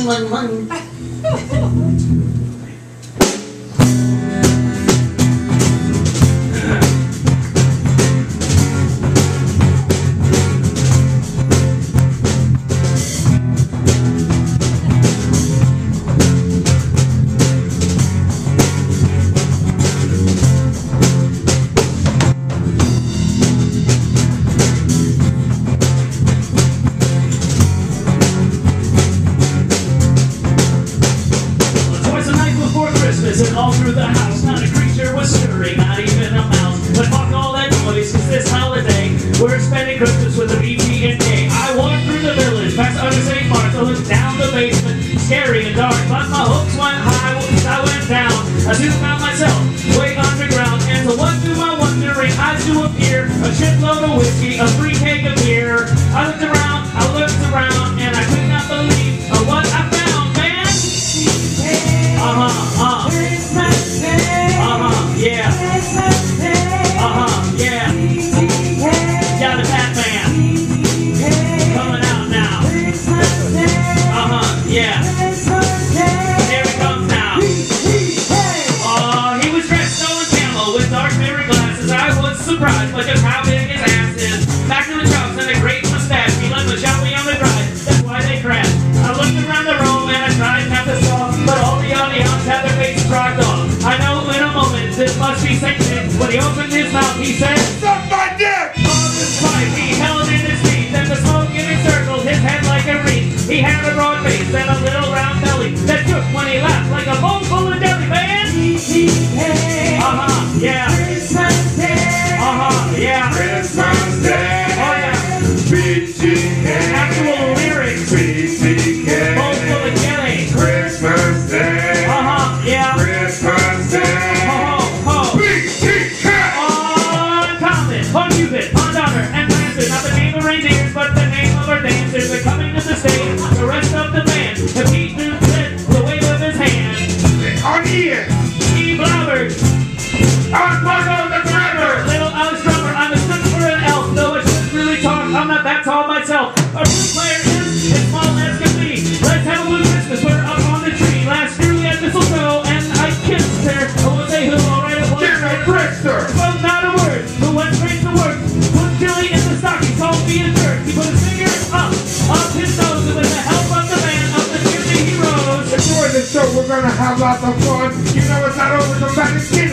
And all through the house, not a creature was stirring, not even a mouse. But fuck all that noise, cause this holiday, we're spending Christmas with a BT&K. I walked through the village, past under St. Mark's, I looked down the basement, scary and dark, but my hopes went high, I went down. I soon found myself way underground, and to what do my wondering eyes do appear? A shitload of whiskey, a free keg of beer. I looked around, and I could not believe what I found, man. Yeah. Yeah. Got the Batman coming out now. Yeah. Here it comes now. He was dressed all in camo with dark mirror glasses. I was surprised, but just how big his ass is. Back to the chops and a great mustache. He let the shot me on the drive. That's why they crashed. I looked around the room and I tried not to stop, but all the audience had their faces rocked off. I know in a moment this must be sacred. When he opened his mouth, he said, "Suck my dick!" On this pipe, he held in his teeth, and the smoke in it circled his head like a wreath. He had a broad face and a little round belly that shook when he laughed like a bowl full of deli, man. Yeah. Christmas Day. Yeah. Christmas Day. Oh yeah. BTK. Actual lyrics. BTK. Bowl full of jelly. Christmas Day. Yeah. Christmas Day. On Cupid, on Donner, and Prancer, not the name of reindeers, but the name of our dancers. They're coming to the stage, the rest of the band. If Pete Duke said, the wave of his hand. On Ian. He blubbered. On Marco the Driver. Little Alex Drummer, I'm a stood for an elf. Though I shouldn't really talk, I'm not that tall myself. Our flute player is as small as can be. Let's have a blue Christmas, we're up on the tree. Last year we had mistletoe, and I kissed her. I would say who, alright it was. Jimmy Brister. Well, not a word, who went straight to work. Put Billy in the stocking, called me a jerk. He put his finger up his nose, and with the help of the band of the Chimney Heroes. Enjoy the show, we're gonna have lots of fun. You know it's not over, come back and get